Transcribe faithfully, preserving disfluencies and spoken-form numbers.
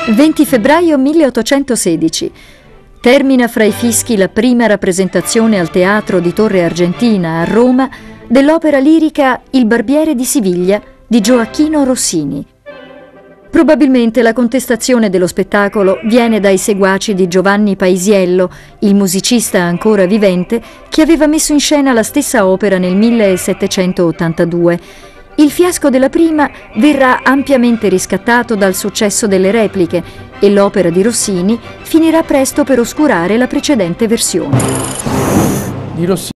venti febbraio milleottocentosedici. Termina fra i fischi la prima rappresentazione al Teatro di Torre Argentina a Roma dell'opera lirica Il Barbiere di Siviglia di Gioacchino Rossini. Probabilmente la contestazione dello spettacolo viene dai seguaci di Giovanni Paisiello, il musicista ancora vivente che aveva messo in scena la stessa opera nel millesettecentottantadue. Il fiasco della prima verrà ampiamente riscattato dal successo delle repliche e l'opera di Rossini finirà presto per oscurare la precedente versione. Di Rossini